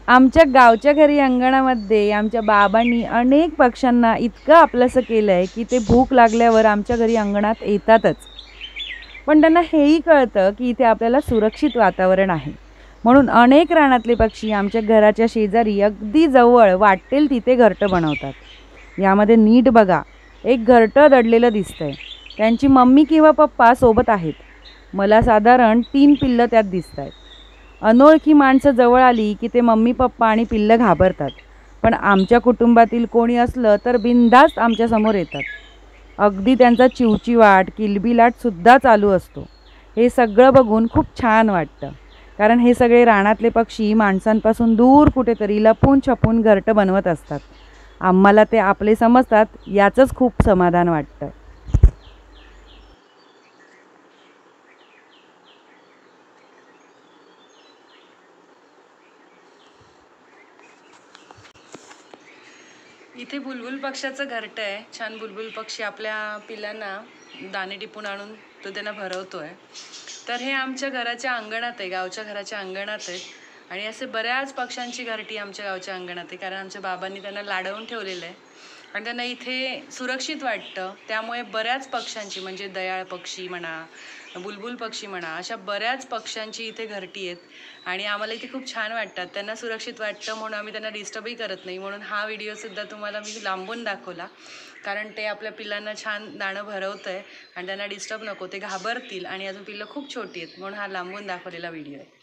आमच्या गावच्या घरी अंगणामध्ये आमच्या बाबांनी अनेक पक्ष्यांना इतकं आपलंसं केलं आहे की ते भूक लागल्यावर आमच्या घरी अंगणात येतातच. पण त्यांना हेही कळतं की इथे आपल्याला सुरक्षित वातावरण आहे. म्हणून अनेक रानातले पक्षी आमच्या घराच्या शेजारी अगदी जवळ वाटेल तिथे घरटं बनवतात. यामध्ये नीट बघा, एक घरटं दडलेलं दिसतंय. त्यांची मम्मी किंवा पप्पा सोबत आहेत. मला साधारण 3 पिल्लं त्यात दिसतायत. अनोळखी माणसं जवळ आली की ते मम्मी पप्पा आणि पिल्लं घाबरतात. पण आमच्या कुटुंबातील कोणी असलं तर बिनधास्त आमच्यासमोर येतात. अगदी त्यांचा चिवचिवाट, किलबिलाटसुद्धा चालू असतो. हे सगळं बघून खूप छान वाटतं. कारण हे सगळे रानातले पक्षी माणसांपासून दूर कुठेतरी लपून छपून घरटं बनवत असतात. आम्हाला ते आपले समजतात याचंच खूप समाधान वाटतं. इथे बुलबुल पक्ष्याचं घरटं आहे. छान बुलबुल पक्षी आपल्या पिल्लांना दाणे टिपून आणून तो त्यांना भरवतोय. तर हे आमच्या घराच्या अंगणात आहे, गावच्या घराच्या अंगणात आहे. आणि असे बऱ्याच पक्ष्यांची घरटी आमच्या गावच्या अंगणात आहे, कारण आमच्या बाबांनी त्यांना लाडवून ठेवलेलं आहे आणि त्यांना इथे सुरक्षित वाटतं. त्यामुळे बऱ्याच पक्ष्यांची, म्हणजे दयाळ पक्षी म्हणा, बुलबुल पक्षी म्हणा, अशा बऱ्याच पक्ष्यांची इथे घरटी आहेत. आणि आम्हाला इथे खूप छान वाटतात. त्यांना सुरक्षित वाटतं म्हणून आम्ही त्यांना डिस्टर्बही करत नाही. म्हणून हा व्हिडिओसुद्धा तुम्हाला मी लांबून दाखवला, कारण ते आपल्या पिल्लांना छान दाणं भरवतं आहे आणि त्यांना डिस्टर्ब नको, ते घाबरतील आणि अजून पिल्लं खूप छोटी आहेत, म्हणून हा लांबून दाखवलेला व्हिडिओ आहे.